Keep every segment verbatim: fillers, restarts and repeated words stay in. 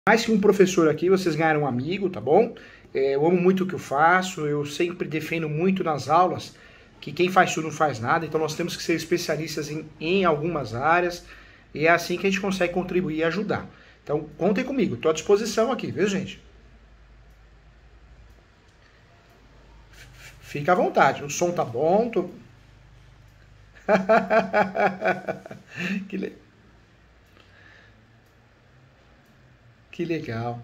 Mais que um professor aqui, vocês ganharam um amigo, tá bom? É, eu amo muito o que eu faço, eu sempre defendo muito nas aulas que quem faz tudo não faz nada, então nós temos que ser especialistas em, em algumas áreas, e é assim que a gente consegue contribuir e ajudar. Então, contem comigo, estou à disposição aqui, viu, gente? Fica à vontade, o som tá bom, tô... que, le... que legal.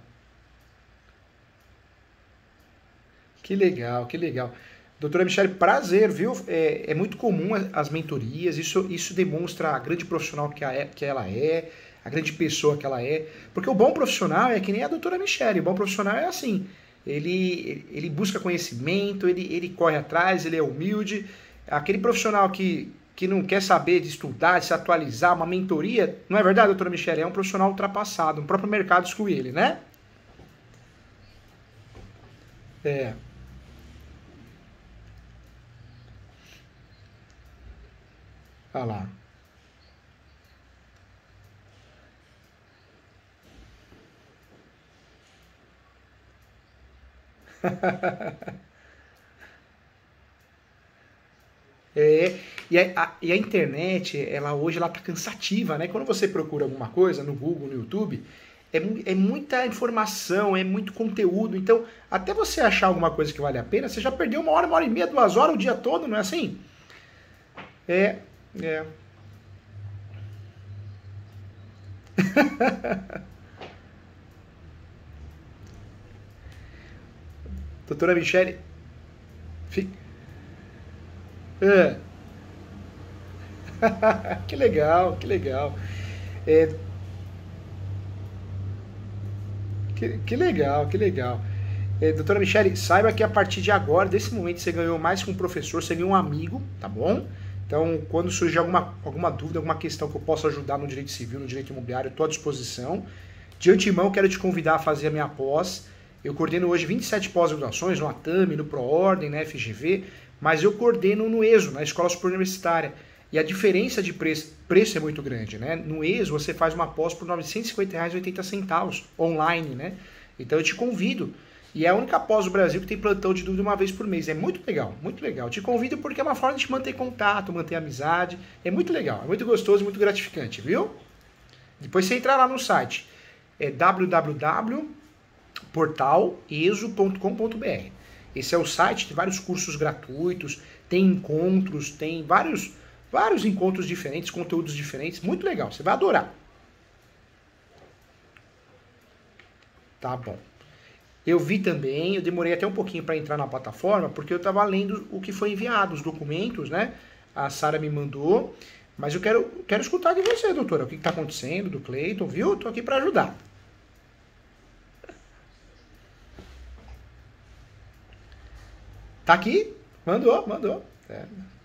Que legal, que legal. Doutora Michele, prazer, viu? É, é muito comum as mentorias, isso, isso demonstra a grande profissional que, a, que ela é, a grande pessoa que ela é. Porque o bom profissional é que nem a doutora Michele, o bom profissional é assim, ele, ele busca conhecimento, ele, ele corre atrás, ele é humilde. Aquele profissional que, que não quer saber de estudar, de se atualizar, uma mentoria, não é verdade, doutora Michele? É um profissional ultrapassado, o próprio mercado exclui ele, né? É. Olha lá. É, e a, a- e a internet, ela hoje ela tá cansativa, né? Quando você procura alguma coisa no Google, no YouTube, é, mu- é muita informação, é muito conteúdo. Então, até você achar alguma coisa que vale a pena, você já perdeu uma hora, uma hora e meia, duas horas o dia todo, não é assim? É, é. Doutora Michele, fi- é. Que legal, que legal. É, que, que legal, que legal. É, doutora Michele, saiba que a partir de agora, desse momento, você ganhou mais que um professor, você ganhou um amigo, tá bom? Então, quando surgir alguma, alguma dúvida, alguma questão que eu possa ajudar no direito civil, no direito imobiliário, eu estou à disposição. De antemão, quero te convidar a fazer a minha pós. Eu coordeno hoje vinte e sete pós-graduações, no ATAME, no ProOrdem, na F G V, mas eu coordeno no ESO, na Escola Superior Universitária. E a diferença de preço, preço é muito grande, né? No ESO, você faz uma pós por novecentos e cinquenta reais e oitenta centavos, online, né? Então, eu te convido. E é a única pós do Brasil que tem plantão de dúvida uma vez por mês. É muito legal, muito legal. Te convido porque é uma forma de manter contato, manter amizade. É muito legal, é muito gostoso, muito gratificante, viu? Depois você entra lá no site, é w w w ponto portal eso ponto com ponto b r. Esse é o site, tem vários cursos gratuitos, tem encontros, tem vários, vários encontros diferentes, conteúdos diferentes. Muito legal, você vai adorar. Tá bom. Eu vi também, eu demorei até um pouquinho para entrar na plataforma, porque eu estava lendo o que foi enviado, os documentos, né? A Sara me mandou, mas eu quero, quero escutar de você, doutora, o que está acontecendo, do Cleiton, viu? Estou aqui para ajudar. Tá aqui? Mandou, mandou. É.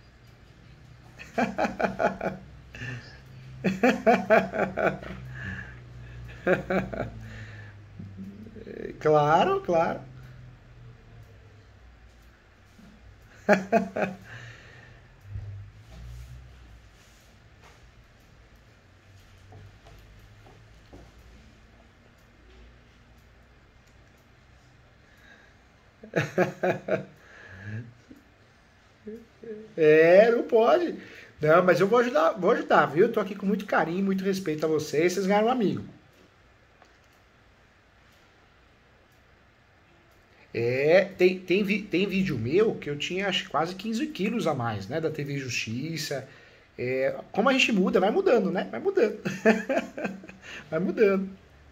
Claro, claro. É, não pode. Não, mas eu vou ajudar, vou ajudar, viu? Eu tô aqui com muito carinho, muito respeito a vocês. Vocês ganharam um amigo. É, tem, tem, vi- tem vídeo meu que eu tinha acho, que quase quinze quilos a mais, né? Da T V Justiça. É, como a gente muda, vai mudando, né? Vai mudando. Vai mudando.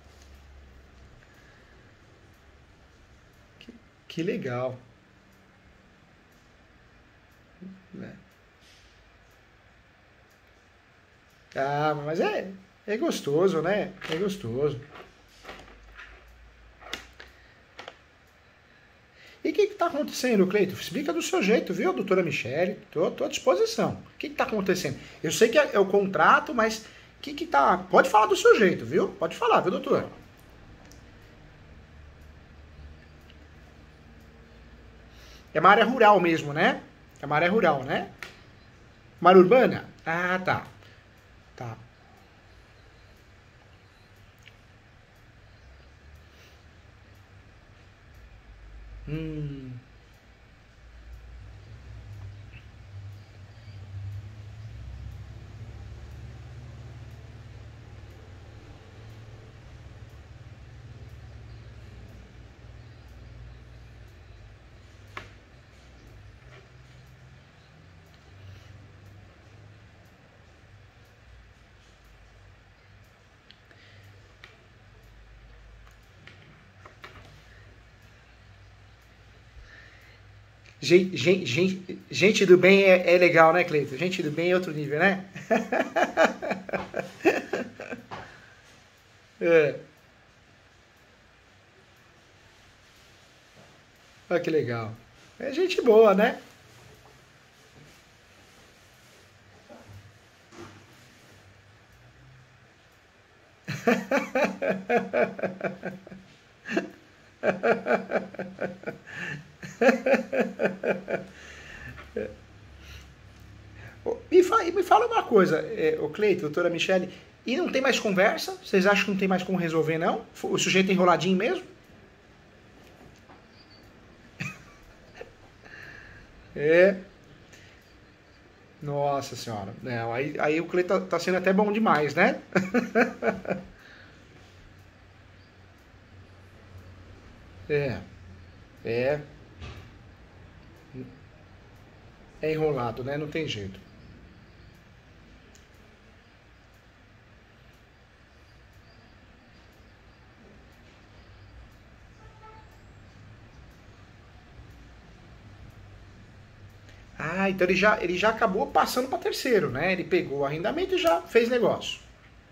Que, que legal. Né? Ah, mas é, é gostoso, né? É gostoso. E o que está acontecendo, Cleiton? Explica do seu jeito, viu, doutora Michele? Tô, tô à disposição. O que está acontecendo? Eu sei que é, é o contrato, mas o que que tá... Pode falar do seu jeito, viu? Pode falar, viu, doutor? É uma área rural mesmo, né? É uma área rural, né? Uma área urbana? Ah, tá. Tá. Hum. Gente, gente, gente do bem é, é legal, né, Cleiton? Gente do bem é outro nível, né? É. Olha que legal. É gente boa, né? Me, fa me fala uma coisa, é, o Cleiton, doutora Michele, e não tem mais conversa? Vocês acham que não tem mais como resolver, não? O sujeito é enroladinho mesmo? É. Nossa senhora. Não, aí, aí o Cleiton tá, tá sendo até bom demais, né? É. É. É enrolado, né? Não tem jeito. Ah, então ele já, ele já acabou passando para terceiro, né? Ele pegou o arrendamento e já fez negócio.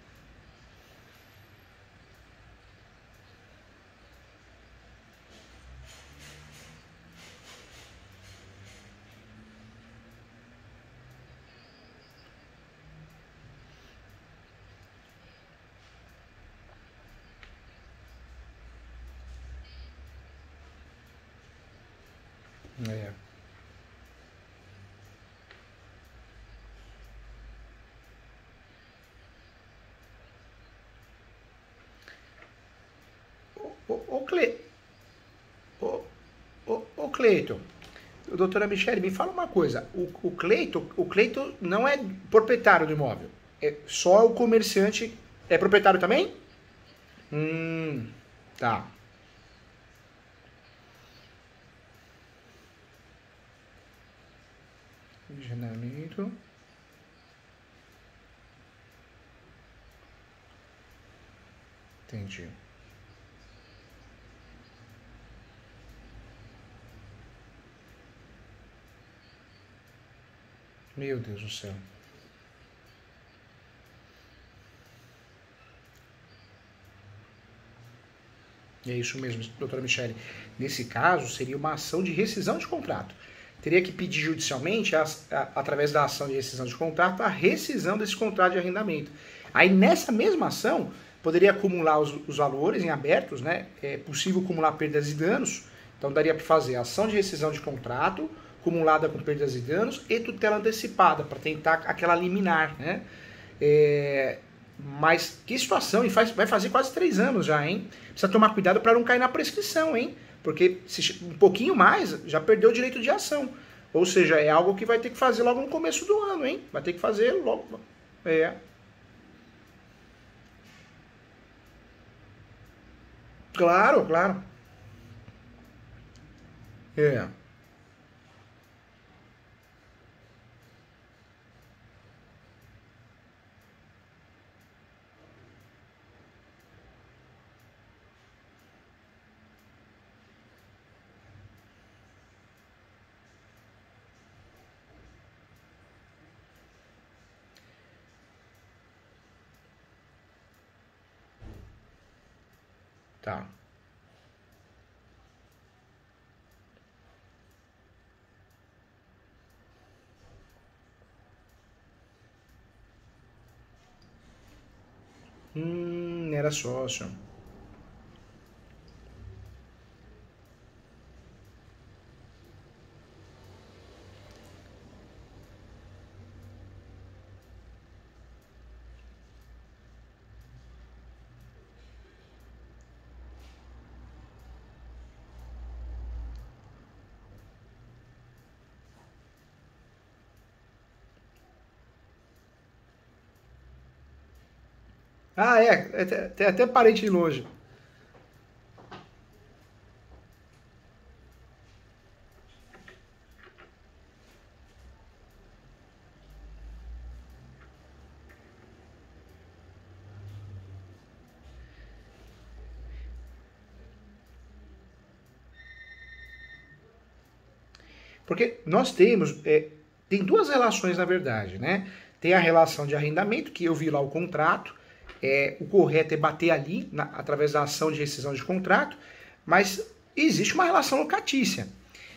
É. Ô, ô, Cle... ô, ô, ô Cleiton, doutora Michele, me fala uma coisa. O, o Cleiton, o Cleiton não é proprietário do imóvel. É só o comerciante. É proprietário também? Hum, tá. Agendamento. Entendi. Meu Deus do céu. É isso mesmo, doutora Michele. Nesse caso, seria uma ação de rescisão de contrato. Teria que pedir judicialmente, a, a, através da ação de rescisão de contrato, a rescisão desse contrato de arrendamento. Aí, nessa mesma ação, poderia acumular os, os valores em abertos, né? É possível acumular perdas e danos. Então, daria para fazer ação de rescisão de contrato, acumulada com perdas e danos, e tutela antecipada, para tentar aquela liminar, né? É, mas que situação, e faz, vai fazer quase três anos já, hein? Precisa tomar cuidado para não cair na prescrição, hein? Porque se, um pouquinho mais, já perdeu o direito de ação. Ou seja, é algo que vai ter que fazer logo no começo do ano, hein? Vai ter que fazer logo. É. Claro, claro. É. Tá. Hum, era sócio. Ah, é, é, tem até parente de longe. Porque nós temos, é, tem duas relações na verdade, né? Tem a relação de arrendamento, que eu vi lá o contrato, é, o correto é bater ali, na, através da ação de rescisão de contrato, mas existe uma relação locatícia.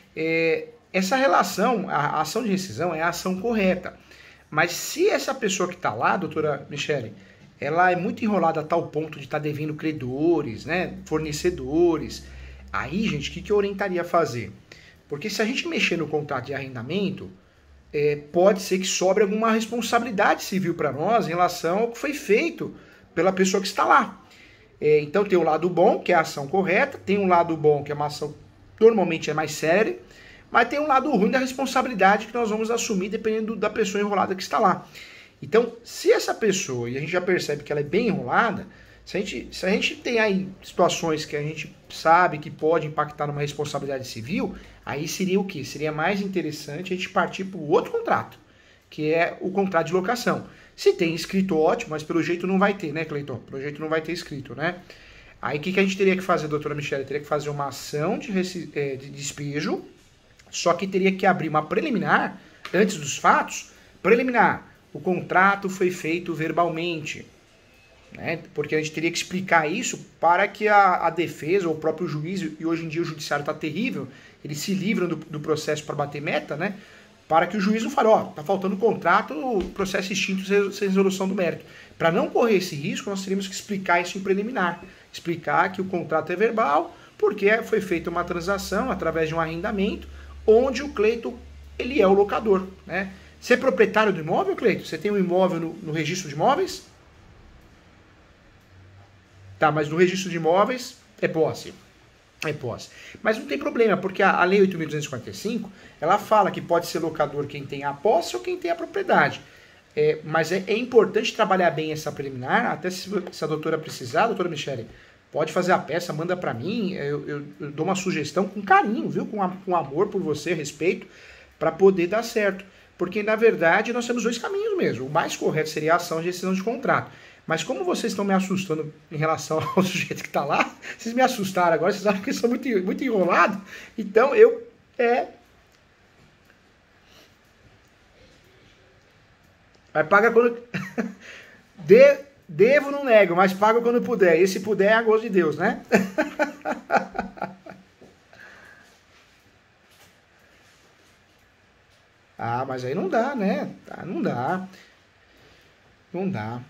É, essa relação, a, a ação de rescisão é a ação correta. Mas se essa pessoa que está lá, doutora Michele, ela é muito enrolada a tal ponto de estar tá devendo credores, né, fornecedores, aí, gente, o que, que eu orientaria a fazer? Porque se a gente mexer no contrato de arrendamento, é, pode ser que sobre alguma responsabilidade civil para nós em relação ao que foi feito pela pessoa que está lá. É, então tem o lado bom, que é a ação correta, tem um lado bom, que é uma ação normalmente é mais séria, mas tem um lado ruim da responsabilidade que nós vamos assumir dependendo da pessoa enrolada que está lá. Então, se essa pessoa, e a gente já percebe que ela é bem enrolada, se a gente, se a gente tem aí situações que a gente sabe que pode impactar numa responsabilidade civil, aí seria o quê? Seria mais interessante a gente partir para o outro contrato, que é o contrato de locação. Se tem escrito, ótimo, mas pelo jeito não vai ter, né, Cleiton? Pelo jeito não vai ter escrito, né? Aí o que, que a gente teria que fazer, doutora Michele? Teria que fazer uma ação de, é, de despejo, só que teria que abrir uma preliminar, antes dos fatos, preliminar. O contrato foi feito verbalmente, né? Porque a gente teria que explicar isso para que a, a defesa ou o próprio juiz, e hoje em dia o judiciário está terrível, eles se livram do, do processo para bater meta, né? Para que o juiz não fale, ó, tá faltando contrato, o processo extinto sem resolução do mérito. Para não correr esse risco, nós teríamos que explicar isso em preliminar. Explicar que o contrato é verbal, porque foi feita uma transação através de um arrendamento, onde o Cleiton, ele é o locador, né? Você é proprietário do imóvel, Cleiton? Você tem um imóvel no, no registro de imóveis? Tá, mas no registro de imóveis é posse. É posse. Mas não tem problema, porque a, a Lei oito mil duzentos e quarenta e cinco, ela fala que pode ser locador quem tem a posse ou quem tem a propriedade. É, mas é, é importante trabalhar bem essa preliminar, até se, se a doutora precisar, doutora Michele, pode fazer a peça, manda para mim, eu, eu, eu dou uma sugestão com carinho, viu? Com, a, com amor por você, respeito, para poder dar certo. Porque, na verdade, nós temos dois caminhos mesmo. O mais correto seria a ação de rescisão de contrato. Mas como vocês estão me assustando em relação ao sujeito que está lá, vocês me assustaram agora, vocês acham que eu sou muito, muito enrolado, então eu... é... Mas paga quando... De, devo, não nego, mas paga quando puder. E se puder, é a gosto de Deus, né? Ah, mas aí não dá, né? Ah, não dá. Não dá.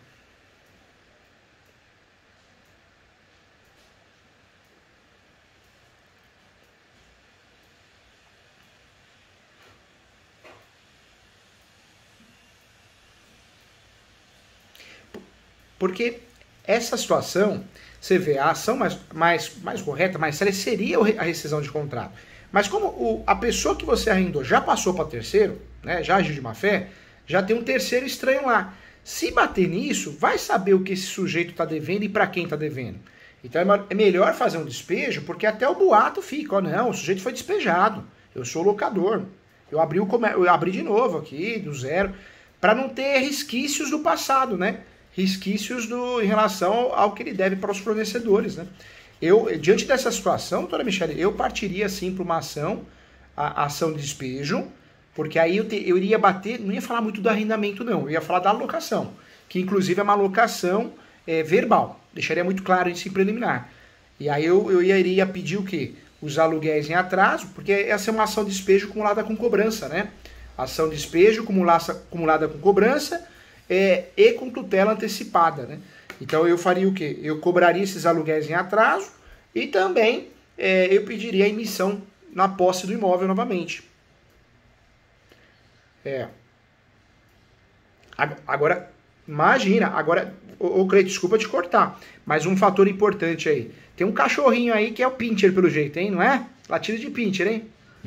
Porque essa situação, você vê, a ação mais, mais, mais correta, mais séria, seria a rescisão de contrato. Mas como o, a pessoa que você arrendou já passou para terceiro, né, já agiu de má fé, já tem um terceiro estranho lá. Se bater nisso, vai saber o que esse sujeito está devendo e para quem está devendo. Então é melhor fazer um despejo, porque até o boato fica, ó, não, o sujeito foi despejado, eu sou locador, eu abri, o eu abri de novo aqui, do zero, para não ter resquícios do passado, né? Resquícios do, em relação ao que ele deve para os fornecedores, né? Eu, diante dessa situação, doutora Michele, eu partiria sim para uma ação, a, a ação de despejo, porque aí eu, te, eu iria bater, não ia falar muito do arrendamento não, eu ia falar da alocação, que inclusive é uma alocação é, verbal, deixaria muito claro isso em preliminar. E aí eu, eu iria pedir o quê? Os aluguéis em atraso, porque essa é uma ação de despejo acumulada com cobrança, né? Ação de despejo acumulada, acumulada com cobrança, É, e com tutela antecipada, né? Então eu faria o quê? Eu cobraria esses aluguéis em atraso e também é, eu pediria a emissão na posse do imóvel novamente. É. Agora, imagina, agora, ô Cleito, desculpa te cortar, mas um fator importante aí. Tem um cachorrinho aí que é o Pinscher pelo jeito, hein? Não é? Latido de Pinscher, hein?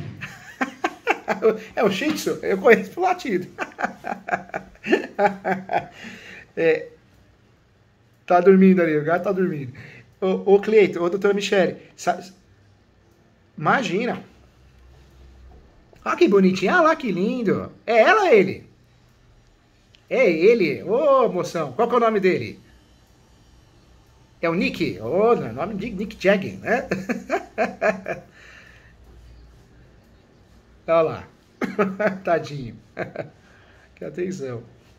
É o Shih Tzu? Eu conheço pro latido. É, Tá dormindo ali, o gato tá dormindo. Ô, ô Cleito, ô doutora Michele, sa- imagina. Ah, que bonitinho. Ah lá, que lindo. É ela ou ele? É ele. Ô, moção, qual que é o nome dele? É o Nick? Ô, oh, nome de Nick Jagger, né? Olha lá. Tadinho. Que atenção.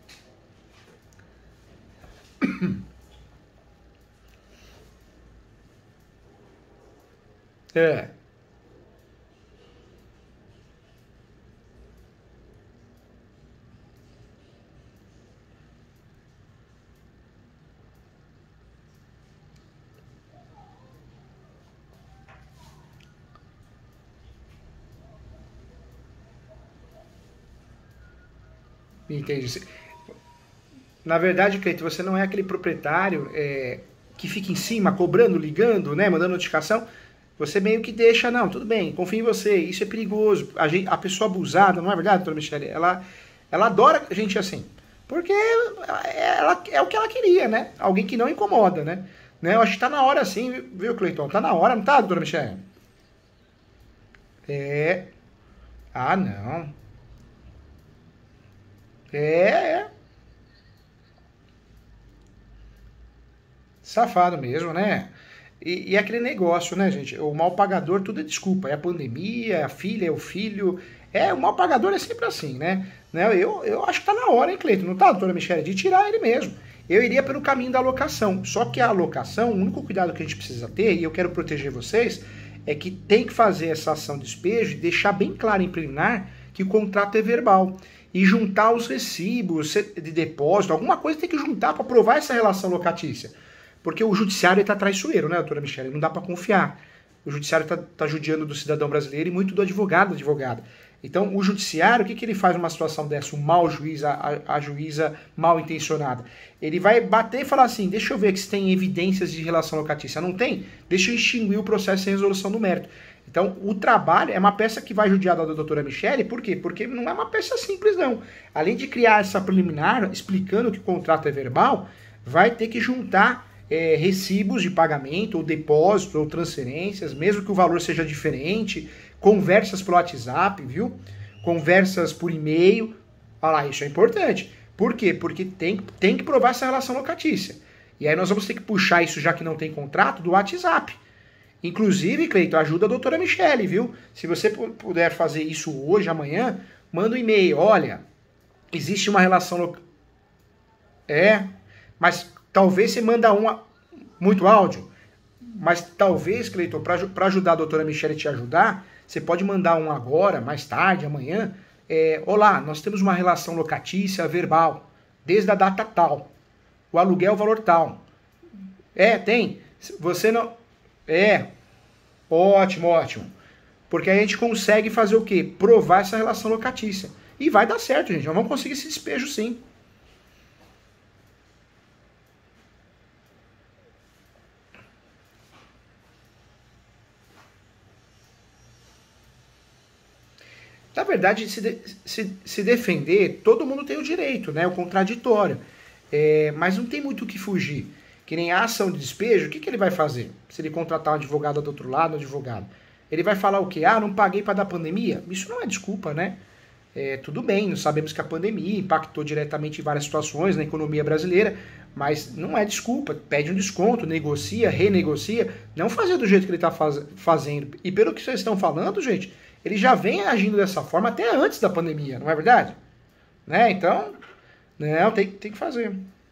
É. Entendi. Na verdade, Cleito, você não é aquele proprietário é, que fica em cima, cobrando, ligando, né, mandando notificação. Você meio que deixa, não, tudo bem, confio em você, isso é perigoso. A, gente, a pessoa abusada, não é verdade, doutora Michele? Ela, ela adora gente assim. Porque ela, é o que ela queria, né? Alguém que não incomoda, né? né? Eu acho que tá na hora sim, viu, Cleiton? Tá na hora, não tá, doutora Michele? É. Ah, não. É, é. Safado mesmo, né? E, e é aquele negócio, né, gente? O mal pagador, tudo é desculpa. É a pandemia, é a filha, é o filho. É, o mal pagador é sempre assim, né? né? Eu, eu acho que tá na hora, hein, Cleiton? Não tá, doutora Michele? De tirar ele mesmo. Eu iria pelo caminho da alocação. Só que a alocação, o único cuidado que a gente precisa ter, e eu quero proteger vocês, é que tem que fazer essa ação de despejo e deixar bem claro em preliminar que o contrato é verbal. E juntar os recibos de depósito, alguma coisa tem que juntar para provar essa relação locatícia. Porque o judiciário está traiçoeiro, né, doutora Michele? Não dá para confiar. O judiciário está tá judiando do cidadão brasileiro e muito do advogado, da advogada. Então, o judiciário, o que, que ele faz numa situação dessa? O mau juiz, a, a juíza mal intencionada. Ele vai bater e falar assim, deixa eu ver se tem evidências de relação locatícia. Não tem? Deixa eu extinguir o processo sem resolução do mérito. Então, o trabalho é uma peça que vai judiar da doutora Michele, por quê? Porque não é uma peça simples, não. Além de criar essa preliminar, explicando que o contrato é verbal, vai ter que juntar É, recibos de pagamento, ou depósitos, ou transferências, mesmo que o valor seja diferente, conversas pelo WhatsApp, viu? Conversas por e-mail. Olha lá, isso é importante. Por quê? Porque tem, tem que provar essa relação locatícia. E aí nós vamos ter que puxar isso, já que não tem contrato, do WhatsApp. Inclusive, Cleiton, ajuda a doutora Michele, viu? Se você puder fazer isso hoje, amanhã, manda um e-mail. Olha, existe uma relação... Lo... É, mas... Talvez você manda uma, muito áudio, mas talvez, Cleiton, para ajudar a doutora Michele a te ajudar, você pode mandar um agora, mais tarde, amanhã. É, Olá, nós temos uma relação locatícia verbal, desde a data tal. O aluguel é o valor tal. É, tem. Você não... É, ótimo, ótimo. Porque aí a gente consegue fazer o quê? Provar essa relação locatícia. E vai dar certo, gente. Nós vamos conseguir esse despejo, sim. Na verdade, se, de, se, se defender, todo mundo tem o direito, né? O contraditório. É, mas não tem muito o que fugir. Que nem a ação de despejo, o que, que ele vai fazer? Se ele contratar um advogado do outro lado, um advogado. Ele vai falar o quê? Ah, não paguei para dar pandemia? Isso não é desculpa, né? É, tudo bem, nós sabemos que a pandemia impactou diretamente em várias situações na economia brasileira, mas não é desculpa. Pede um desconto, negocia, renegocia. Não fazer do jeito que ele está faz, fazendo. E pelo que vocês estão falando, gente, ele já vem agindo dessa forma até antes da pandemia, não é verdade? Né? Então, não, tem, tem que fazer.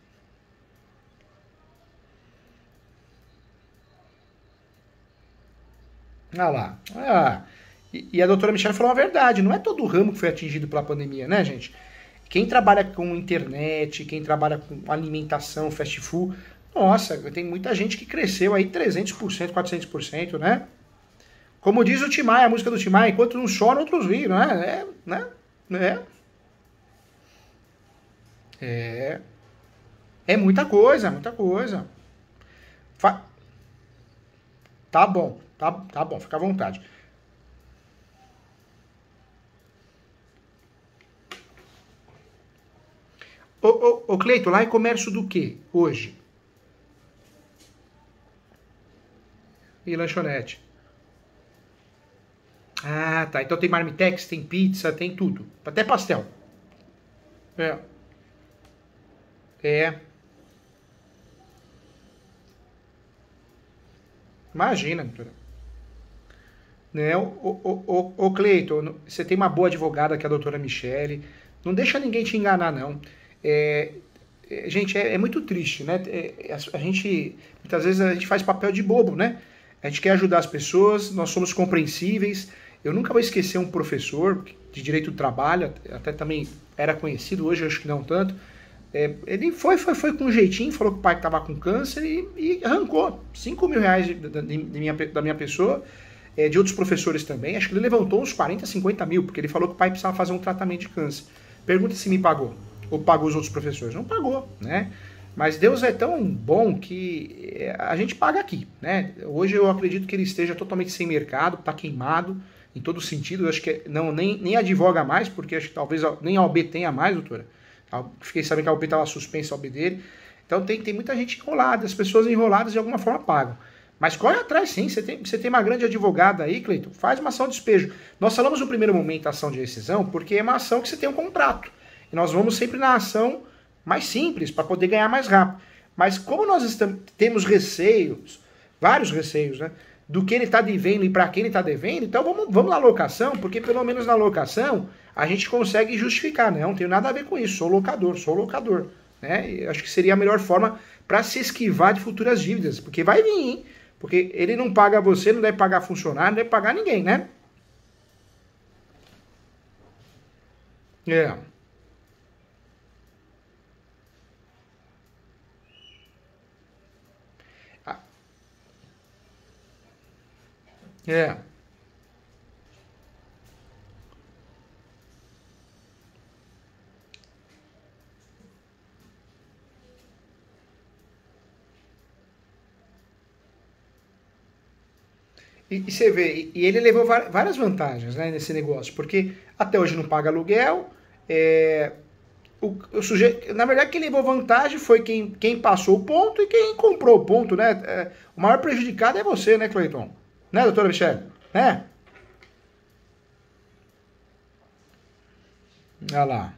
Ah lá. Ah, e, e a doutora Michelle falou a verdade, não é todo o ramo que foi atingido pela pandemia, né, gente? Quem trabalha com internet, quem trabalha com alimentação, fast food, nossa, tem muita gente que cresceu aí trezentos por cento, quatrocentos por cento, né? Como diz o Timaya, a música do Timaya, enquanto uns choram, outros riem, né? É, né? É, é, é muita coisa, muita coisa. Fa- tá bom, tá, tá bom, fica à vontade. Ô, ô, ô Cleito, lá é comércio do quê hoje? E lanchonete. Ah, tá. Então tem marmitex, tem pizza, tem tudo. Até pastel. É. É. Imagina, doutora. Né? Ô, ô, ô, ô Cleiton, você tem uma boa advogada que é a doutora Michele. Não deixa ninguém te enganar, não. É, é, gente, é, é muito triste, né? É, a, a gente, muitas vezes a gente faz papel de bobo, né? A gente quer ajudar as pessoas, nós somos compreensíveis. Eu nunca vou esquecer um professor de direito do trabalho, até também era conhecido, hoje eu acho que não tanto. É, ele foi, foi, foi com um jeitinho, falou que o pai estava com câncer e, e arrancou cinco mil reais de, de, de minha, da minha pessoa, é, de outros professores também. Acho que ele levantou uns quarenta, cinquenta mil, porque ele falou que o pai precisava fazer um tratamento de câncer. Pergunta se me pagou, ou pagou os outros professores. Não pagou, né? Mas Deus é tão bom que a gente paga aqui, né? Hoje eu acredito que ele esteja totalmente sem mercado, está queimado em todo sentido. Eu acho que não, nem, nem advoga mais, porque acho que talvez nem a O B tenha mais, doutora. Fiquei sabendo que a O B estava suspensa, a O B dele. Então tem, tem muita gente enrolada, as pessoas enroladas de alguma forma pagam. Mas corre atrás sim, você tem, você tem uma grande advogada aí, Cleiton, faz uma ação de despejo. Nós falamos no primeiro momento da ação de rescisão, porque é uma ação que você tem um contrato. E nós vamos sempre na ação mais simples, para poder ganhar mais rápido. Mas como nós estamos, temos receios, vários receios, né? Do que ele está devendo e para quem ele está devendo, então vamos, vamos na locação, porque pelo menos na locação a gente consegue justificar, né? Não tenho nada a ver com isso, sou locador, sou locador. Né? Eu acho que seria a melhor forma para se esquivar de futuras dívidas, porque vai vir, hein? Porque ele não paga você, não deve pagar funcionário, não deve pagar ninguém, né? É. É. E, e você vê, e ele levou várias vantagens, né, nesse negócio, porque até hoje não paga aluguel, é, o, o sujeito, na verdade quem levou vantagem foi quem, quem passou o ponto e quem comprou o ponto, né? É, o maior prejudicado é você, né, Cleiton? Né, doutora Michele? Né? Olha lá.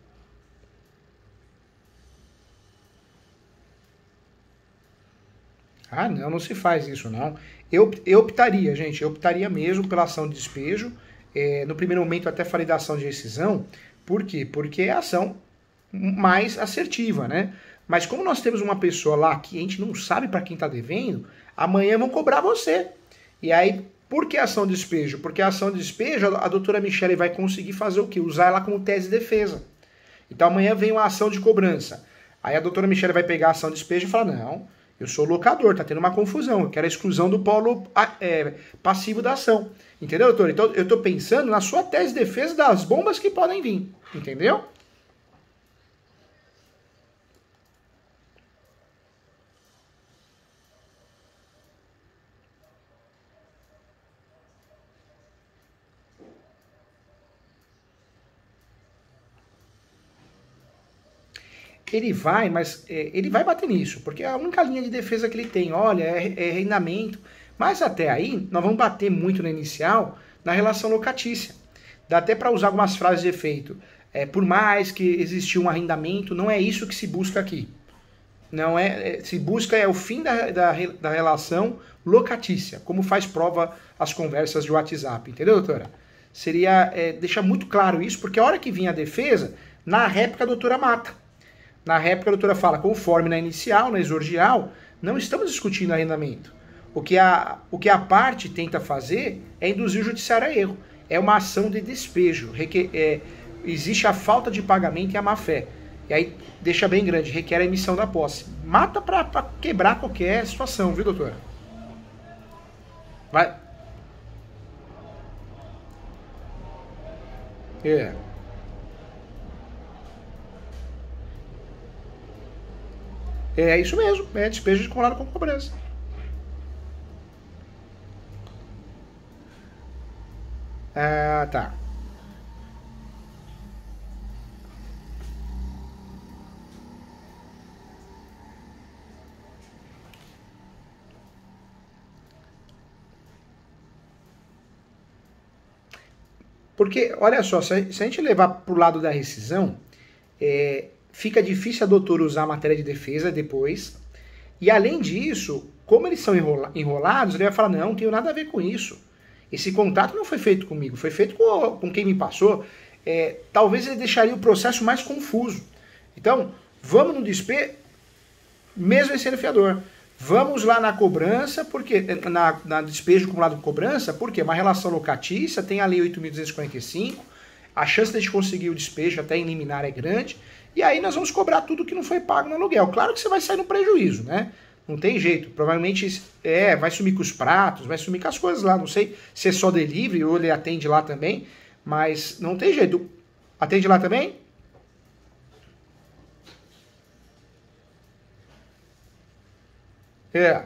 Ah, não, não se faz isso, não. Eu, eu optaria, gente, eu optaria mesmo pela ação de despejo. É, no primeiro momento eu até falei da ação de rescisão. Por quê? Porque é a ação mais assertiva, né? Mas como nós temos uma pessoa lá que a gente não sabe para quem está devendo, amanhã vão cobrar você. E aí, por que ação de despejo? Porque a ação de despejo, a doutora Michele vai conseguir fazer o quê? Usar ela como tese de defesa. Então amanhã vem uma ação de cobrança. Aí a doutora Michele vai pegar a ação de despejo e falar, não, eu sou locador, tá tendo uma confusão, eu quero a exclusão do polo é, passivo da ação. Entendeu, doutor? Então eu tô pensando na sua tese de defesa das bombas que podem vir. Entendeu? Ele vai, mas é, ele vai bater nisso, porque é a única linha de defesa que ele tem, olha, é, é arrendamento. Mas até aí, nós vamos bater muito na inicial, na relação locatícia. Dá até para usar algumas frases de efeito. É, por mais que existiu um arrendamento, não é isso que se busca aqui. Não é, é se busca é o fim da, da, da relação locatícia, como faz prova as conversas de WhatsApp, entendeu, doutora? Seria é, deixar muito claro isso, porque a hora que vinha a defesa, na réplica a doutora mata. Na réplica, a doutora fala, conforme na inicial, na exordial, não estamos discutindo arrendamento. O que a, o que a parte tenta fazer é induzir o judiciário a erro. É uma ação de despejo. Requer, é, existe a falta de pagamento e a má-fé. E aí deixa bem grande, requer a emissão da posse. Mata para quebrar qualquer situação, viu, doutora? Vai. É. É isso mesmo, é despejo de acumulado com cobrança. Ah, tá. Porque, olha só, se a, se a gente levar pro lado da rescisão, é, fica difícil a doutora usar a matéria de defesa depois. E além disso, como eles são enrola, enrolados, ele vai falar, não, não tenho nada a ver com isso. Esse contrato não foi feito comigo, foi feito com, com quem me passou. É, talvez ele deixaria o processo mais confuso. Então, vamos no despejo, mesmo sendo fiador. Vamos lá na cobrança, porque na, na despejo acumulado com cobrança, porque uma relação locatícia, tem a lei oito mil duzentos e quarenta e cinco, a chance de a gente conseguir o despejo até em liminar é grande, e aí nós vamos cobrar tudo que não foi pago no aluguel. Claro que você vai sair no prejuízo, né? Não tem jeito. Provavelmente é, vai sumir com os pratos, vai sumir com as coisas lá. Não sei se é só delivery ou ele atende lá também, mas não tem jeito. Atende lá também? É.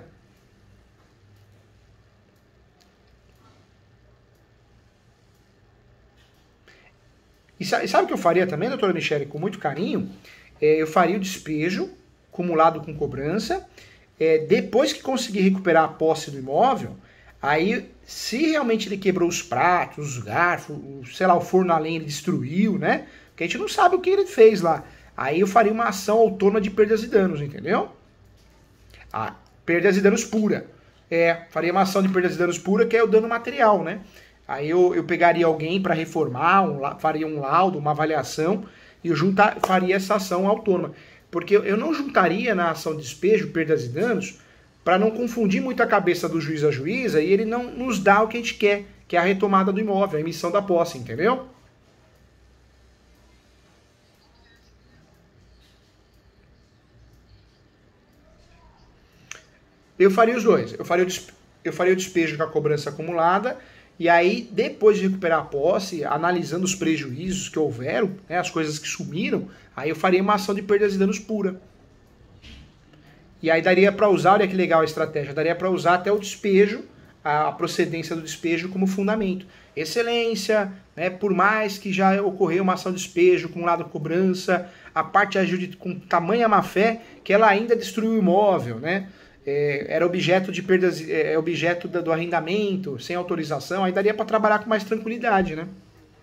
E sabe o que eu faria também, doutora Michele, com muito carinho? É, eu faria o despejo, acumulado com cobrança. É, depois que conseguir recuperar a posse do imóvel, aí, se realmente ele quebrou os pratos, os garfos, o, sei lá, o forno a lenha ele destruiu, né? Porque a gente não sabe o que ele fez lá. Aí eu faria uma ação autônoma de perdas e danos, entendeu? Ah, perdas e danos pura. É, faria uma ação de perdas e danos pura, que é o dano material, né? Aí eu, eu pegaria alguém para reformar, um, faria um laudo, uma avaliação, e eu juntar, faria essa ação autônoma. Porque eu não juntaria na ação de despejo, perdas e danos, para não confundir muito a cabeça do juiz a juíza e ele não nos dá o que a gente quer, que é a retomada do imóvel, a emissão da posse, entendeu? Eu faria os dois. Eu faria o, despe... eu faria o despejo com a cobrança acumulada, e aí, depois de recuperar a posse, analisando os prejuízos que houveram, né, as coisas que sumiram, aí eu faria uma ação de perdas e danos pura. E aí daria para usar, olha que legal a estratégia, daria para usar até o despejo, a procedência do despejo como fundamento. Excelência, né, por mais que já ocorreu uma ação de despejo, acumulado cobrança, a parte agiu de, com tamanha má fé que ela ainda destruiu o imóvel, né? É, era objeto de perdas, é, objeto do arrendamento, sem autorização, aí daria para trabalhar com mais tranquilidade, né?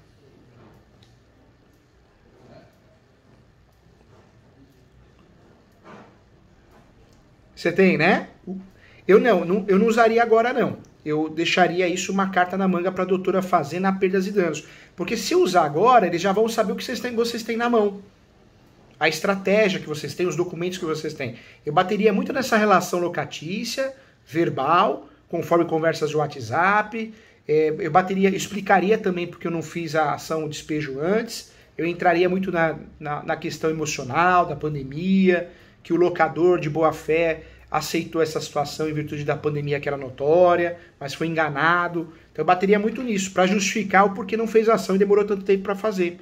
Você tem, né? Eu não, não, eu não usaria agora não. Eu deixaria isso uma carta na manga para a doutora fazer na perdas e danos. Porque se usar agora, eles já vão saber o que vocês têm, vocês têm na mão. A estratégia que vocês têm, os documentos que vocês têm. Eu bateria muito nessa relação locatícia, verbal, conforme conversas de WhatsApp. É, eu bateria, explicaria também porque eu não fiz a ação, o despejo antes. Eu entraria muito na, na, na questão emocional, da pandemia, que o locador de boa fé aceitou essa situação em virtude da pandemia que era notória, mas foi enganado. Então eu bateria muito nisso, para justificar o porquê não fez a ação e demorou tanto tempo para fazer.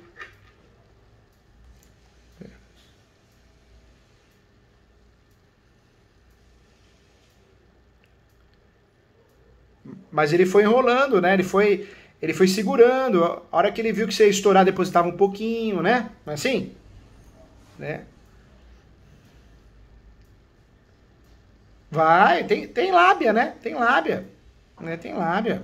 Mas ele foi enrolando, né? Ele foi, ele foi segurando. A hora que ele viu que você ia estourar, depositava um pouquinho, né? Mas assim, né? Vai, tem, tem lábia, né? Tem lábia. Né? Tem lábia.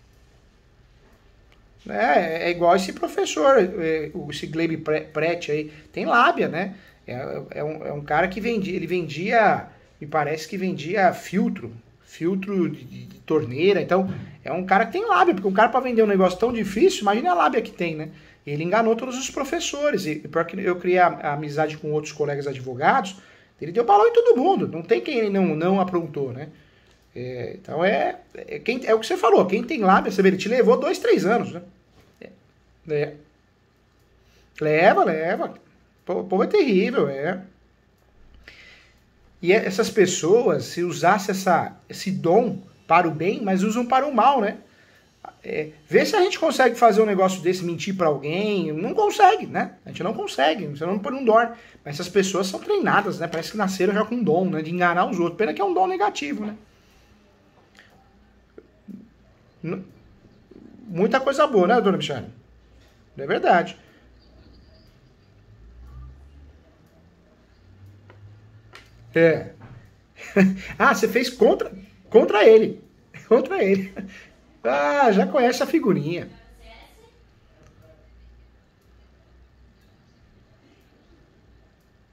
É, é igual esse professor, é, esse Glebe Prete aí. Tem lábia, né? É, é, um, é um cara que vendia, ele vendia, me parece que vendia filtro. Filtro de, de, de torneira. Então, é um cara que tem lábia. Porque um cara para vender um negócio tão difícil, imagina a lábia que tem, né? Ele enganou todos os professores. E pior que eu criei a, a amizade com outros colegas advogados, ele deu balão em todo mundo. Não tem quem não, não aprontou, né? É, então é, é, quem, é o que você falou. Quem tem lábia, você vê, ele te levou dois, três anos, né? É, é. Leva, leva. O povo é terrível, é. E essas pessoas, se usasse essa, esse dom para o bem, mas usam para o mal, né? É, vê se a gente consegue fazer um negócio desse, mentir para alguém. Não consegue, né? A gente não consegue, você não, não dorme. Mas essas pessoas são treinadas, né? Parece que nasceram já com dom, né? De enganar os outros. Pena que é um dom negativo, né? Muita coisa boa, né, dona Michele? É verdade. É. Ah, você fez contra, contra ele. Contra ele. Ah, já conhece a figurinha.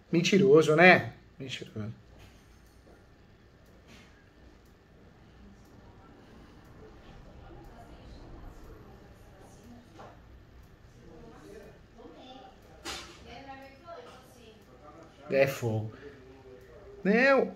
Mentiroso, né? Mentiroso. É fogo. Não.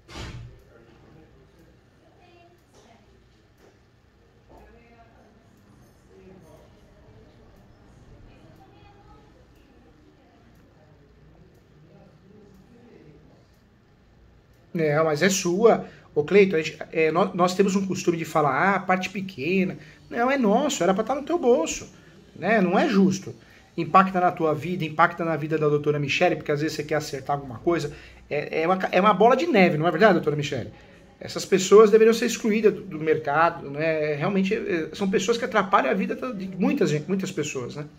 Não, mas é sua. Ô Cleiton, a gente- é, nós, nós temos um costume de falar, ah, parte pequena. Não, é nosso, era para estar no teu bolso. Né? Não é justo. Impacta na tua vida, impacta na vida da doutora Michele, porque às vezes você quer acertar alguma coisa. É, é, uma, é uma bola de neve, não é verdade, doutora Michele? Essas pessoas deveriam ser excluídas do, do mercado, né? Realmente é, são pessoas que atrapalham a vida de muitas, muitas pessoas, né?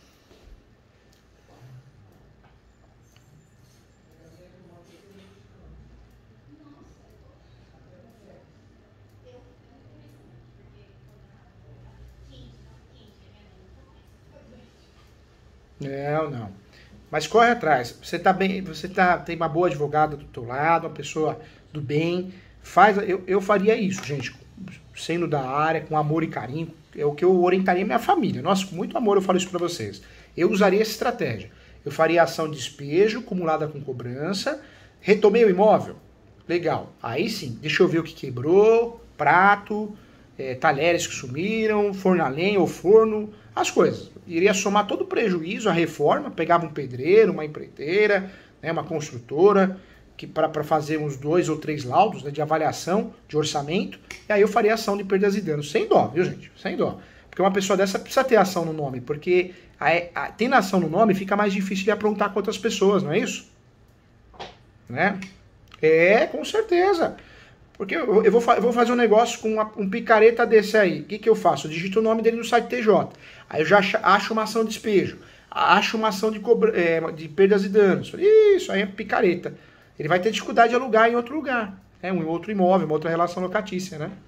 Não, não. Mas corre atrás. Você tá bem, você tá, tem uma boa advogada do teu lado, uma pessoa do bem. Faz, eu, eu faria isso, gente, sendo da área, com amor e carinho. É o que eu orientaria minha família. Nossa, com muito amor eu falo isso para vocês. Eu usaria essa estratégia. Eu faria ação de despejo acumulada com cobrança. Retomei o imóvel? Legal. Aí sim, deixa eu ver o que quebrou, prato, é, talheres que sumiram, forno a lenha ou forno, as coisas. Iria somar todo o prejuízo, a reforma, pegava um pedreiro, uma empreiteira, né, uma construtora, que para fazer uns dois ou três laudos, né, de avaliação, de orçamento, e aí eu faria ação de perdas e danos, sem dó, viu gente? Sem dó. Porque uma pessoa dessa precisa ter ação no nome, porque a, a, tendo ação no nome fica mais difícil de aprontar com outras pessoas, não é isso? Né? É, com certeza. Porque eu, eu, vou, eu vou fazer um negócio com uma, um picareta desse aí. O que, que eu faço? Eu digito o nome dele no site T J. Aí eu já acho uma ação de despejo. Acho uma ação de, cobra, é, de perdas e danos. Isso aí é picareta. Ele vai ter dificuldade de alugar em outro lugar. É, um outro imóvel, uma outra relação locatícia, né?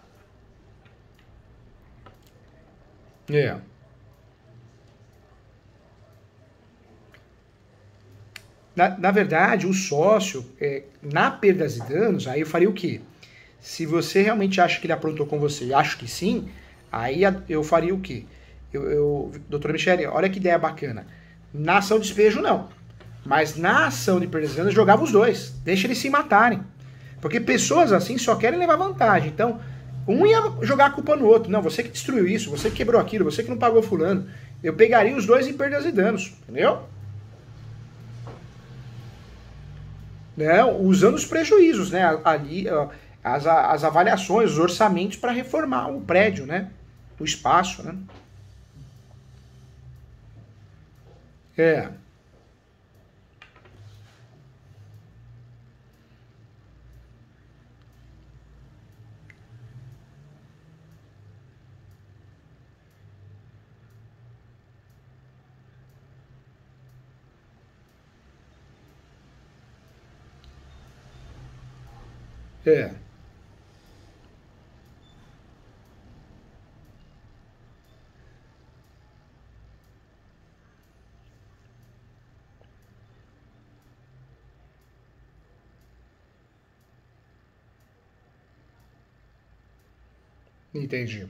É. Na, na verdade, o sócio, é, na perdas e danos, aí eu faria o quê? Se você realmente acha que ele aprontou com você, e acho que sim, aí eu faria o quê? Eu, eu, doutora Michele, olha que ideia bacana. Na ação de despejo, não. Mas na ação de perdas e danos, jogava os dois. Deixa eles se matarem. Porque pessoas assim só querem levar vantagem. Então, um ia jogar a culpa no outro. Não, você que destruiu isso, você que quebrou aquilo, você que não pagou fulano. Eu pegaria os dois em perdas e danos. Entendeu? Né? Usando os prejuízos, né? Ali, as, as avaliações, os orçamentos para reformar o prédio, né? O espaço, né? É, é, entendi.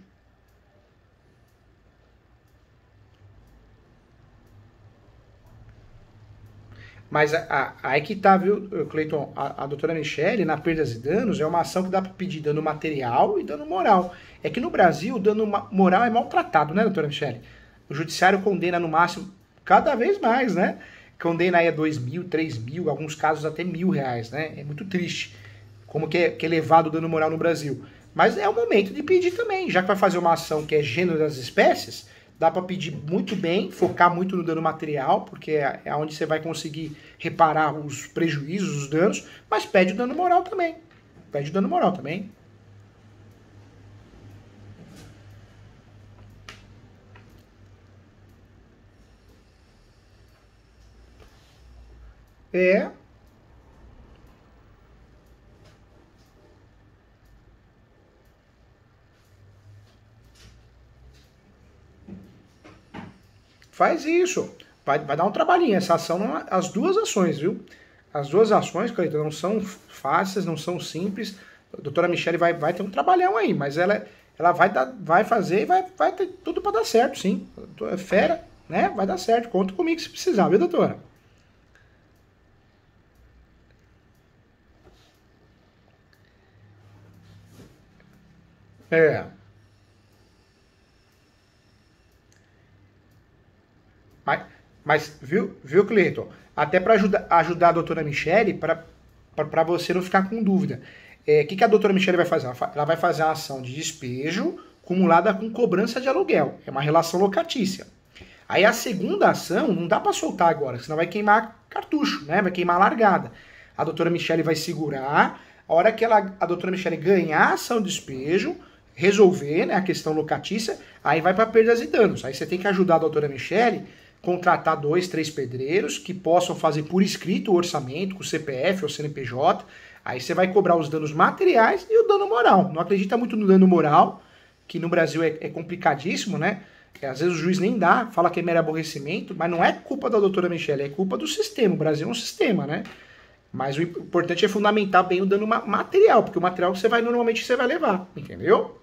Mas a, a, aí que tá, viu, Cleiton? A, a doutora Michele, na perdas e danos, é uma ação que dá para pedir dano material e dano moral. É que no Brasil, o dano moral é maltratado, né, doutora Michele? O judiciário condena no máximo, cada vez mais, né? Condena aí a dois mil, três mil, alguns casos até mil reais, né? É muito triste como que é, que é levado o dano moral no Brasil. Mas é o momento de pedir também, já que vai fazer uma ação que é gênero das espécies, dá para pedir muito bem, focar muito no dano material, porque é, é onde você vai conseguir reparar os prejuízos, os danos, mas pede o dano moral também. Pede o dano moral também. É, faz isso. vai, vai dar um trabalhinho. Essa ação, não, as duas ações, viu? As duas ações, Cleiton, não são fáceis, não são simples. A doutora Michele vai, vai ter um trabalhão aí, mas ela, ela vai, dar, vai fazer e vai, vai ter tudo para dar certo, sim. É fera, né? Vai dar certo. Conta comigo se precisar, viu, doutora? É. Mas, mas viu, viu, Cleiton? Até para ajudar, ajudar a doutora Michele, para você não ficar com dúvida. O é, que, que a doutora Michele vai fazer? Ela vai fazer uma ação de despejo acumulada com cobrança de aluguel. É uma relação locatícia. Aí a segunda ação não dá para soltar agora, senão vai queimar cartucho, né? Vai queimar a largada. A doutora Michele vai segurar. A hora que ela, a doutora Michele ganhar a ação de despejo, resolver, né, a questão locatícia, aí vai para perdas e danos. Aí você tem que ajudar a doutora Michele contratar dois, três pedreiros que possam fazer por escrito o orçamento com o C P F ou C N P J. Aí você vai cobrar os danos materiais e o dano moral. Não acredita muito no dano moral, que no Brasil é, é complicadíssimo, né? É, às vezes o juiz nem dá, fala que é mero aborrecimento, mas não é culpa da doutora Michele, é culpa do sistema. O Brasil é um sistema, né? Mas o importante é fundamentar bem o dano material, porque o material que você vai, normalmente você vai levar, entendeu?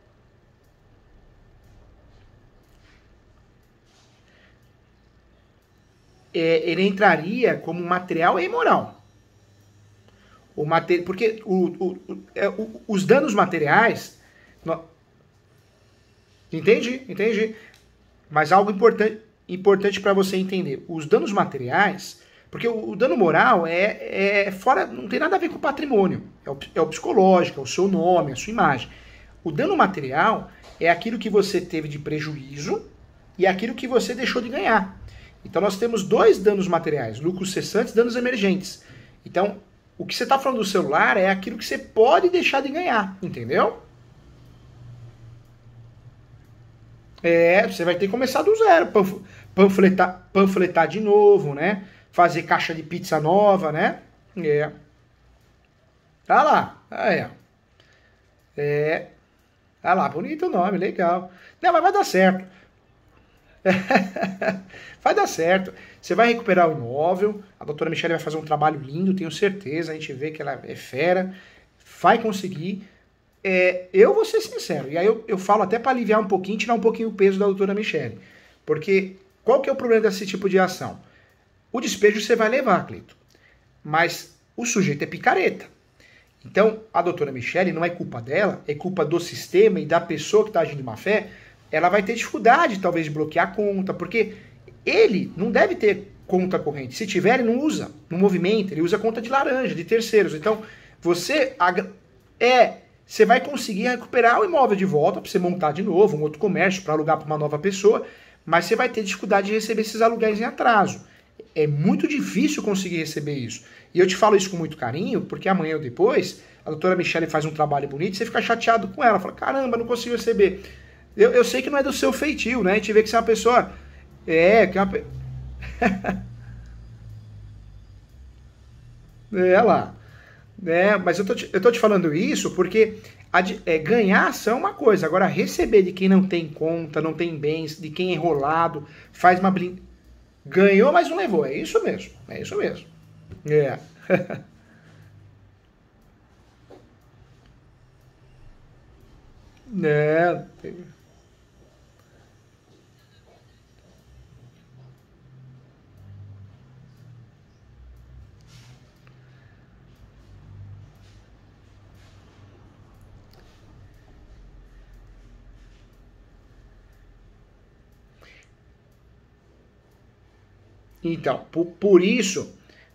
É, ele entraria como material e moral. O mater... Porque o, o, o, é, o, os danos materiais... No... Entende? Entende? Mas algo importante, importante para você entender. Os danos materiais... Porque o, o dano moral é, é fora, não tem nada a ver com o patrimônio. É o, é o psicológico, é o seu nome, a sua imagem. O dano material é aquilo que você teve de prejuízo e aquilo que você deixou de ganhar. Então nós temos dois danos materiais, lucros cessantes e danos emergentes. Então, o que você está falando do celular é aquilo que você pode deixar de ganhar, entendeu? É, você vai ter que começar do zero, panfletar, panfletar de novo, né? Fazer caixa de pizza nova, né? É. Tá lá. Ah, é. É. Tá lá, bonito o nome, legal. Não, mas vai dar certo. Vai dar certo. Você vai recuperar o imóvel, a doutora Michele vai fazer um trabalho lindo, tenho certeza, a gente vê que ela é fera, vai conseguir. É, eu vou ser sincero, e aí eu, eu falo até para aliviar um pouquinho, tirar um pouquinho o peso da doutora Michele. Porque qual que é o problema desse tipo de ação? O despejo você vai levar, Cleito. Mas o sujeito é picareta. Então, a doutora Michele, não é culpa dela, é culpa do sistema e da pessoa que está agindo de má fé. Ela vai ter dificuldade, talvez, de bloquear a conta, porque ele não deve ter conta corrente. Se tiver, ele não usa, não movimenta, ele usa conta de laranja, de terceiros. Então, você é, você vai conseguir recuperar o imóvel de volta para você montar de novo, um outro comércio, para alugar para uma nova pessoa, mas você vai ter dificuldade de receber esses aluguéis em atraso. É muito difícil conseguir receber isso. E eu te falo isso com muito carinho, porque amanhã ou depois, a doutora Michele faz um trabalho bonito, você fica chateado com ela, fala, caramba, não consigo receber. Eu, eu sei que não é do seu feitio, né? A gente vê que você é uma pessoa... É, que é uma... é lá. É, mas eu tô, te, eu tô te falando isso porque a, é, ganhar ação é uma coisa, agora receber de quem não tem conta, não tem bens, de quem é enrolado, faz uma... Blin... Ganhou, mas não levou. É isso mesmo. É isso mesmo. É. É. Então, por, por isso,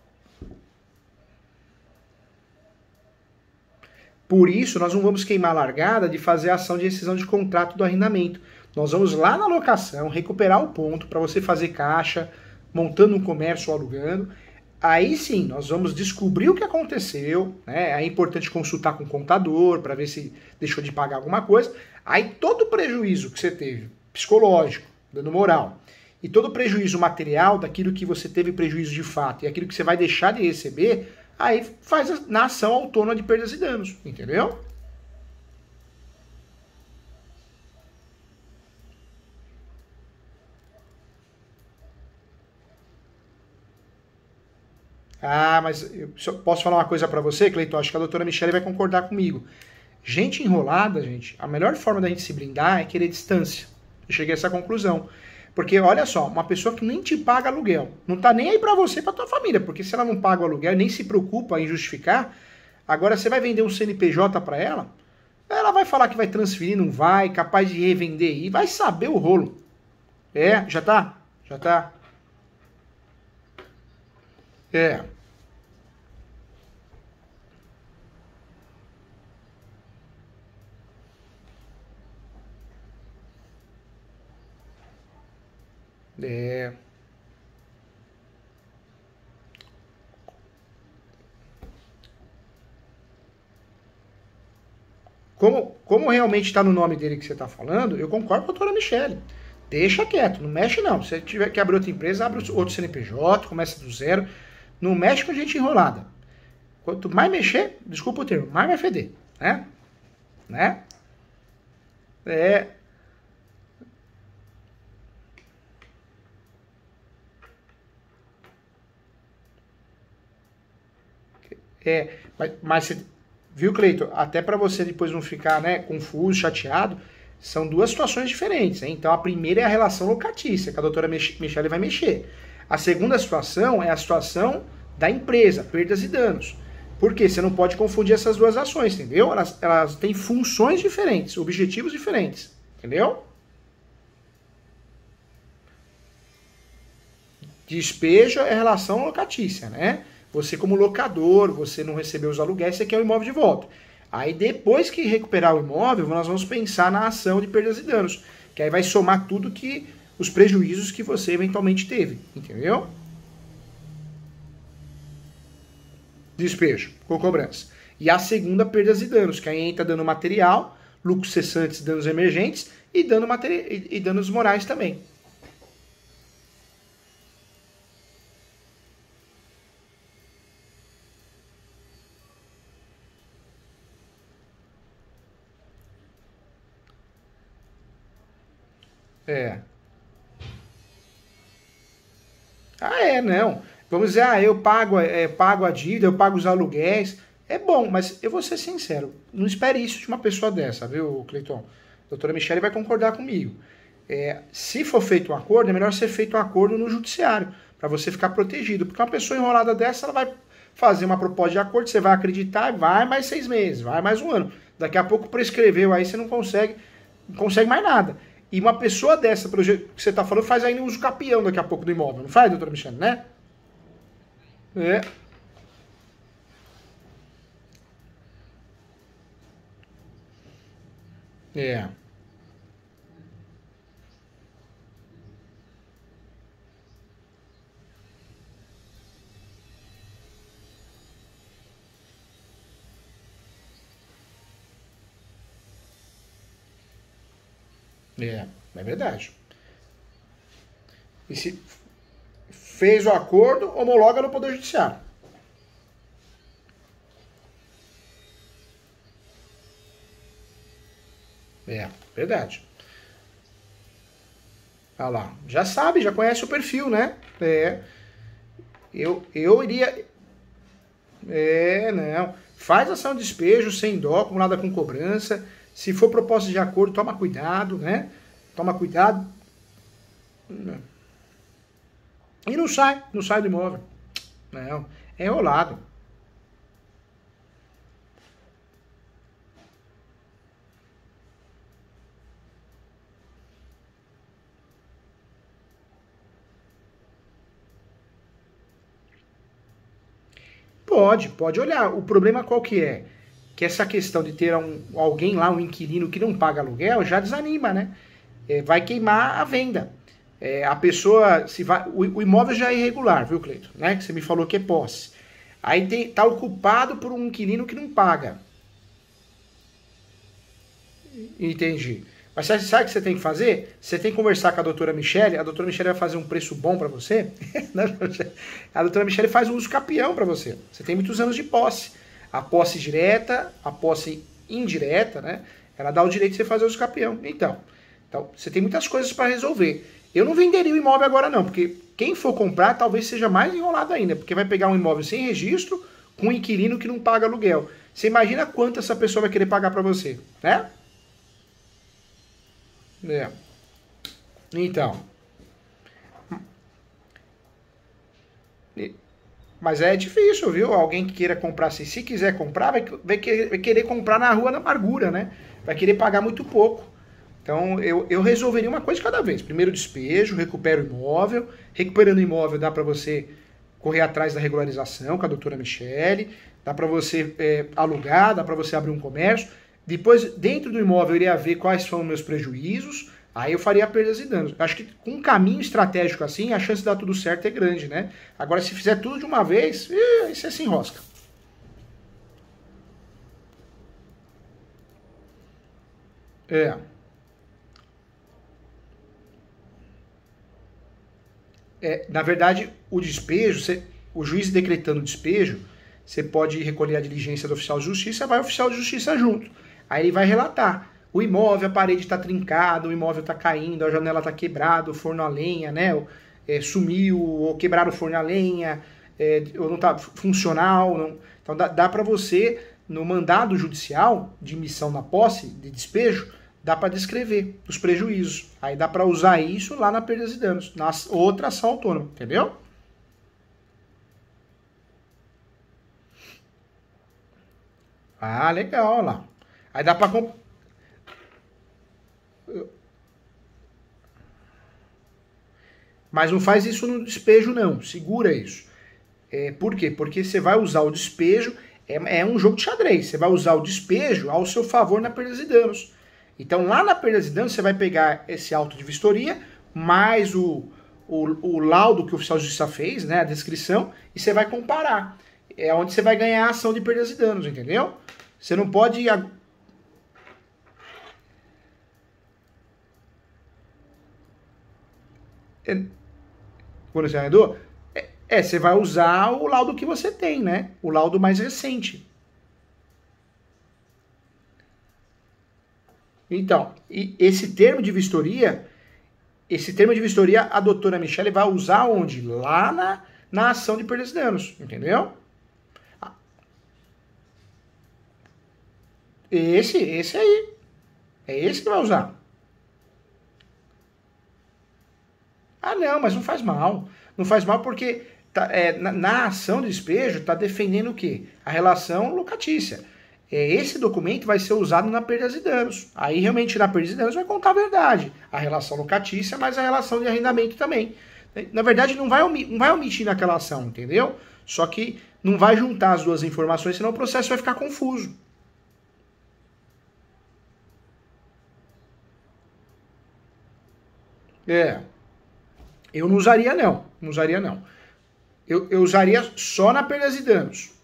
por isso nós não vamos queimar a largada de fazer a ação de rescisão de contrato do arrendamento. Nós vamos lá na locação, recuperar o ponto para você fazer caixa, montando um comércio ou alugando. Aí sim, nós vamos descobrir o que aconteceu, né? É importante consultar com o contador para ver se deixou de pagar alguma coisa. Aí todo o prejuízo que você teve, psicológico, dano moral, e todo o prejuízo material daquilo que você teve prejuízo de fato e aquilo que você vai deixar de receber, aí faz na ação autônoma de perdas e danos, entendeu? Ah, mas eu posso falar uma coisa para você, Cleiton? Acho que a doutora Michele vai concordar comigo. Gente enrolada, gente, a melhor forma da gente se blindar é querer distância. Eu cheguei a essa conclusão. Porque, olha só, uma pessoa que nem te paga aluguel, não tá nem aí pra você e pra tua família, porque se ela não paga o aluguel e nem se preocupa em justificar, agora você vai vender um C N P J pra ela, ela vai falar que vai transferir, não vai, capaz de revender e vai saber o rolo. É, já tá? Já tá? É. É. Como, como realmente está no nome dele que você está falando, eu concordo com a doutora Michele. Deixa quieto, não mexe não. Se tiver que abrir outra empresa, abre outro C N P J, começa do zero. Não mexe com gente enrolada. Quanto mais mexer, desculpa o termo, mais vai feder, né? Né? É, é, mas, mas você, viu, Cleiton? Até para você depois não ficar, né, confuso, chateado, são duas situações diferentes, hein? Então a primeira é a relação locatícia, que a doutora Michele vai mexer. A segunda situação é a situação da empresa, perdas e danos. Por quê? Você não pode confundir essas duas ações, entendeu? Elas, elas têm funções diferentes, objetivos diferentes, entendeu? Despejo é relação locatícia, né? Você como locador, você não recebeu os aluguéis, você quer o imóvel de volta. Aí depois que recuperar o imóvel, nós vamos pensar na ação de perdas e danos, que aí vai somar tudo que os prejuízos que você eventualmente teve, entendeu? Despejo, com cobrança. E a segunda, perdas e danos, que aí entra dano material, lucros cessantes, danos emergentes e, dano materi e danos morais também. É. Ah, é, não. Vamos dizer, ah, eu pago, é, pago a dívida, eu pago os aluguéis. É bom, mas eu vou ser sincero, não espere isso de uma pessoa dessa, viu, Cleiton? A doutora Michele vai concordar comigo. É, se for feito um acordo, é melhor ser feito um acordo no judiciário, para você ficar protegido. Porque uma pessoa enrolada dessa, ela vai fazer uma proposta de acordo, você vai acreditar, vai mais seis meses, vai mais um ano. Daqui a pouco prescreveu, aí você não consegue, não consegue mais nada. E uma pessoa dessa, pelo jeito que você está falando, faz ainda uso capião daqui a pouco do imóvel, não faz, doutora Michele, né? É, é, é, é verdade. E se fez o acordo, homologa no Poder Judiciário. É, verdade. Olha lá, já sabe, já conhece o perfil, né? É, eu, eu iria. É, não. Faz ação de despejo sem dó, acumulada com cobrança. Se for proposta de acordo, toma cuidado, né? Toma cuidado. E não sai, não sai do imóvel. Não, é enrolado. Pode, pode olhar. O problema qual que é? Que essa questão de ter um, alguém lá, um inquilino que não paga aluguel, já desanima, né? É, vai queimar a venda. É, a pessoa, se vai, o, o imóvel já é irregular, viu, Cleiton? Né? Que você me falou que é posse. Aí tem, tá ocupado por um inquilino que não paga. Entendi. Mas sabe, sabe o que você tem que fazer? Você tem que conversar com a doutora Michele. A doutora Michele vai fazer um preço bom para você. A doutora Michele faz um uso capião para você. Você tem muitos anos de posse. A posse direta, a posse indireta, né? Ela dá o direito de você fazer uso capião. Então, então você tem muitas coisas para resolver. Eu não venderia o imóvel agora não, porque quem for comprar talvez seja mais enrolado ainda, porque vai pegar um imóvel sem registro, com um inquilino que não paga aluguel. Você imagina quanto essa pessoa vai querer pagar para você, né? É. Então. Mas é difícil, viu? Alguém que queira comprar, se, se quiser comprar, vai, vai, querer, vai querer comprar na rua da amargura, né? Vai querer pagar muito pouco. Então, eu, eu resolveria uma coisa de cada vez. Primeiro despejo, recupera o imóvel. Recuperando o imóvel, dá para você correr atrás da regularização com a doutora Michele. Dá para você é, alugar, dá para você abrir um comércio. Depois, dentro do imóvel, eu iria ver quais foram os meus prejuízos. Aí eu faria perdas e danos. Acho que com um caminho estratégico assim, a chance de dar tudo certo é grande, né? Agora, se fizer tudo de uma vez, aí você se enrosca. É. É, na verdade, o despejo, você, o juiz decretando o despejo, você pode recolher a diligência do oficial de justiça, vai o oficial de justiça junto. Aí ele vai relatar. O imóvel, a parede está trincada, o imóvel está caindo, a janela está quebrada, o forno a lenha, né? É, sumiu, ou quebraram o forno a lenha, é, ou não está funcional. Não... Então dá, dá para você, no mandado judicial de emissão na posse, de despejo, dá para descrever os prejuízos. Aí dá para usar isso lá na perdas e danos, na outra ação autônoma, entendeu? Ah, legal, olha lá. Aí dá para... Mas não faz isso no despejo, não. Segura isso. É, por quê? Porque você vai usar o despejo, é, é um jogo de xadrez. Você vai usar o despejo ao seu favor na perdas e danos. Então, lá na perdas e danos, você vai pegar esse auto de vistoria, mais o, o, o laudo que o oficial de justiça fez, né, a descrição, e você vai comparar. É onde você vai ganhar a ação de perdas e danos, entendeu? Você não pode... É, quando você arrendou, é, é, você vai usar o laudo que você tem, né? O laudo mais recente. Então, e esse termo de vistoria, esse termo de vistoria, a doutora Michele vai usar onde? Lá na, na ação de perdas e danos, entendeu? Esse, esse aí. É esse que vai usar. Ah, não, mas não faz mal. Não faz mal porque tá, é, na, na ação de despejo está defendendo o quê? A relação locatícia. É, esse documento vai ser usado na perdas e danos. Aí realmente na perdas e danos vai contar a verdade. A relação locatícia, mas a relação de arrendamento também. Na verdade, não vai, não vai omitir naquela ação, entendeu? Só que não vai juntar as duas informações, senão o processo vai ficar confuso. É. Eu não usaria não. Não usaria não. Eu, eu usaria só na perdas e danos.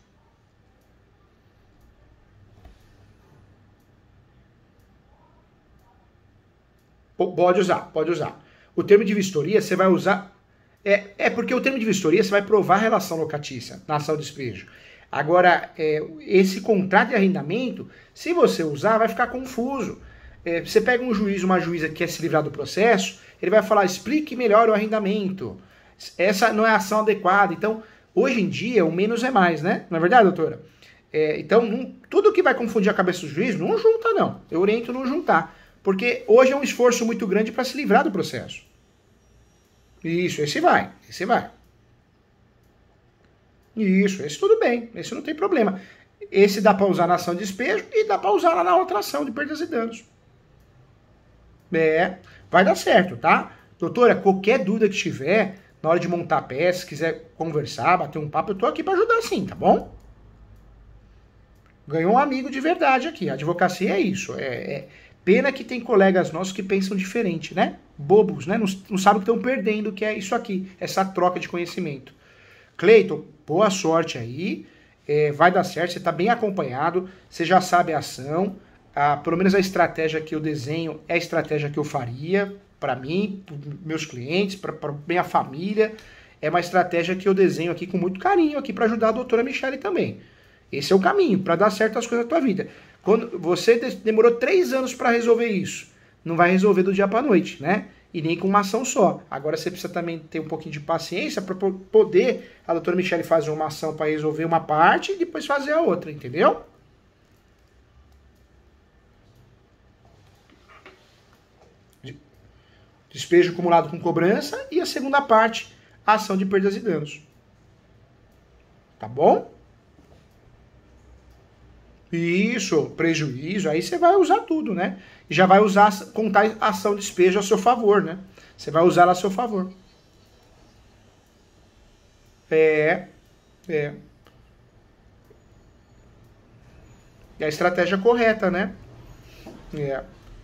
Pode usar, pode usar. O termo de vistoria você vai usar... É, é porque o termo de vistoria você vai provar a relação locatícia na ação de despejo. Agora, é, esse contrato de arrendamento, se você usar, vai ficar confuso. É, você pega um juiz, uma juíza que quer se livrar do processo, ele vai falar, explique melhor o arrendamento. Essa não é a ação adequada. Então, hoje em dia, o menos é mais, né? Não é verdade, doutora? É, então, não, tudo que vai confundir a cabeça do juiz, não junta, não. Eu oriento não juntar. Porque hoje é um esforço muito grande para se livrar do processo. Isso, esse vai, esse vai. Isso, esse tudo bem, esse não tem problema. Esse dá para usar na ação de despejo e dá para usar lá na outra ação de perdas e danos. É, vai dar certo, tá? Doutora, qualquer dúvida que tiver, na hora de montar a peça, se quiser conversar, bater um papo, eu tô aqui para ajudar sim, tá bom? Ganhou um amigo de verdade aqui. A advocacia é isso, é... é... Pena que tem colegas nossos que pensam diferente, né? Bobos, né? Não, não sabem que estão perdendo, que é isso aqui, essa troca de conhecimento. Cleiton, boa sorte aí, é, vai dar certo, você está bem acompanhado, você já sabe a ação, a, pelo menos a estratégia que eu desenho é a estratégia que eu faria para mim, para meus clientes, para minha família, é uma estratégia que eu desenho aqui com muito carinho aqui para ajudar a doutora Michele também. Esse é o caminho para dar certo as coisas na tua vida. Quando você demorou três anos para resolver isso, não vai resolver do dia para a noite, né? E nem com uma ação só. Agora você precisa também ter um pouquinho de paciência para poder a doutora Michele fazer uma ação para resolver uma parte e depois fazer a outra, entendeu? Despejo acumulado com cobrança e a segunda parte, a ação de perdas e danos. Tá bom? Isso, prejuízo, aí você vai usar tudo, né? E já vai usar, contar a ação de despejo a seu favor, né? Você vai usar ela a seu favor. É, é. É a estratégia correta, né? É.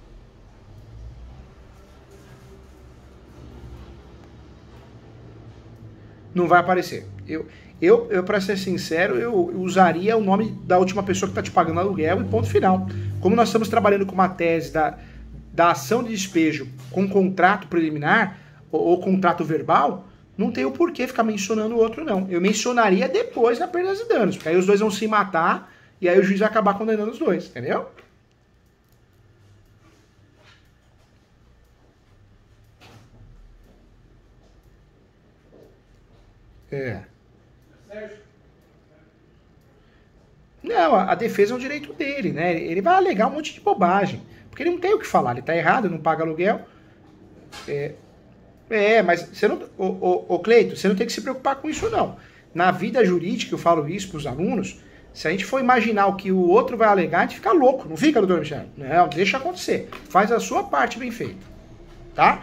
Não vai aparecer. Eu, eu, eu para ser sincero, eu usaria o nome da última pessoa que está te pagando aluguel e ponto final. Como nós estamos trabalhando com uma tese da, da ação de despejo com contrato preliminar ou, ou contrato verbal, não tem o porquê ficar mencionando o outro, não. Eu mencionaria depois na perdas e danos, porque aí os dois vão se matar e aí o juiz vai acabar condenando os dois, entendeu? É. Não, a, a defesa é um direito dele, né? Ele vai alegar um monte de bobagem. Porque ele não tem o que falar, ele tá errado, não paga aluguel. É, é mas você não. Ô, ô, ô Cleito, você não tem que se preocupar com isso, não. Na vida jurídica, eu falo isso pros alunos, se a gente for imaginar o que o outro vai alegar, a gente fica louco, não fica, doutor Michel? Não, deixa acontecer. Faz a sua parte bem feita. Tá?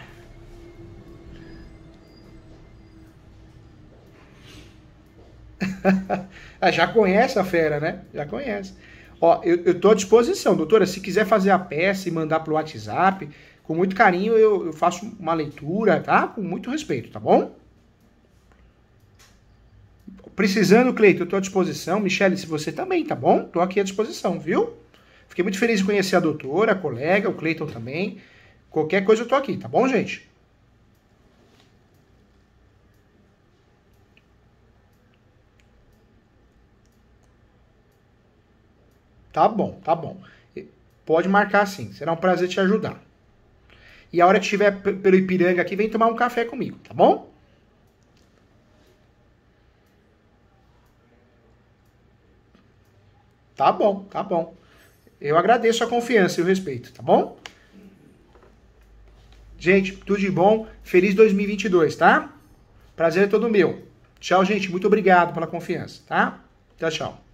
Já conhece a fera, né? Já conhece. Ó, eu, eu tô à disposição, doutora. Se quiser fazer a peça e mandar pro WhatsApp, com muito carinho eu, eu faço uma leitura, tá? Com muito respeito, tá bom? Precisando, Cleito, eu tô à disposição. Michele, se você também, tá bom? Tô aqui à disposição, viu? Fiquei muito feliz de conhecer a doutora, a colega, o Cleiton também. Qualquer coisa eu tô aqui, tá bom, gente? Tá bom, tá bom. Pode marcar sim, será um prazer te ajudar. E a hora que estiver pelo Ipiranga aqui, vem tomar um café comigo, tá bom? Tá bom, tá bom. Eu agradeço a confiança e o respeito, tá bom? Gente, tudo de bom. Feliz dois mil e vinte e dois, tá? Prazer é todo meu. Tchau, gente. Muito obrigado pela confiança, tá? Tchau, tchau.